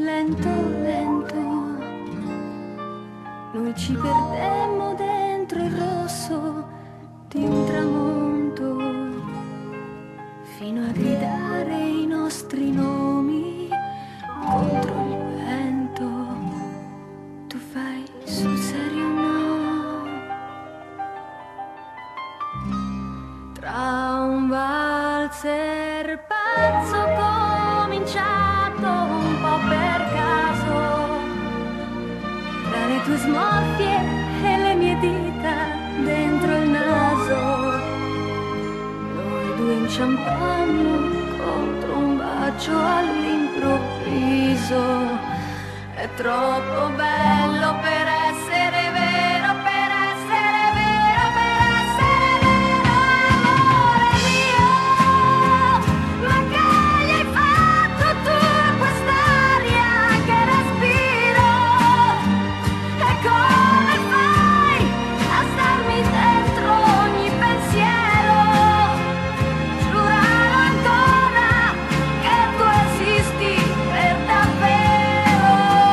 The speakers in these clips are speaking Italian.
lento, lento, noi ci perdemmo dentro il rosso di un tramonto, fino a gridare i nostri nomi contro il vento. Tu fai sul serio no? Tra un valzer pazzo cominciato un po' per caso, tra le tue smorfie e le mie dita dentro il naso, noi due inciampammo contro un bacio all'improvviso. È troppo bello per essere vero, per essere vero, per essere vero, amore mio. Ma che gli hai fatto tu a quest'aria che respiro? E come fai a starmi dentro ogni pensiero? Giuralo ancora che tu esisti per davvero,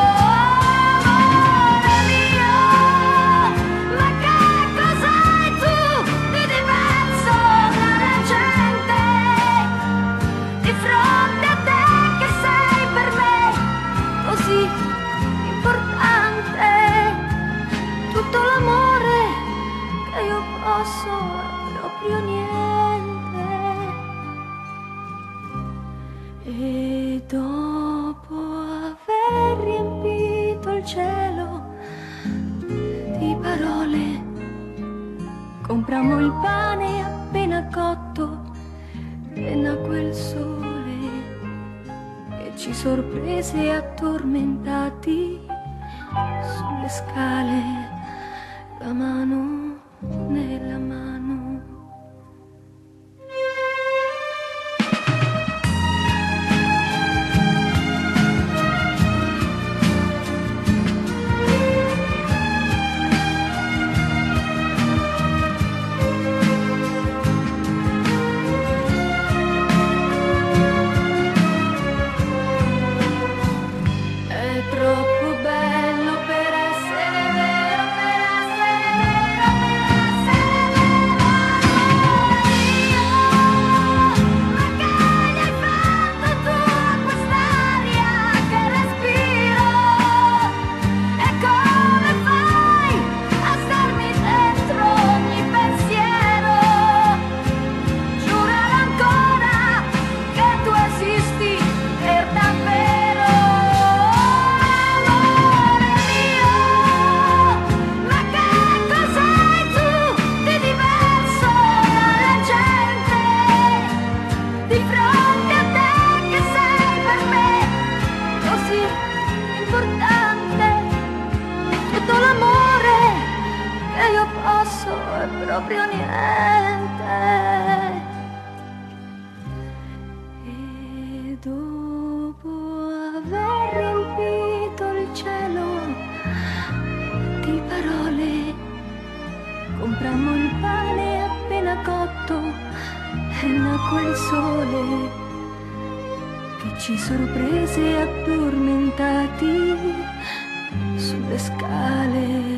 amore mio. Ma che cos'hai tu di diverso dalla gente? Di fronte a te che sei per me così importante, tutto l'amore che io posso è proprio niente. E dopo aver riempito il cielo di parole, comprammo il pane appena cotto e nacque il sole che ci sorprese addormentati sulle scale, la mano nella mano. È troppo bello per essere vero, per essere vero, per essere vero, amore mio. Ma che gli hai fatto tu a quest'aria che respiro? E come fai a starmi dentro ogni pensiero? Giuralo ancora che tu esisti per davvero, amore mio. Ma che cos'hai tu di diverso dalla gente? Di fronte a te che sei per me così importante, tutto l'amore che io posso è proprio niente. E dopo aver riempito il cielo di parole, comprammo il pane appena cotto e nacque il sole che ci sorprese addormentati sulle scale.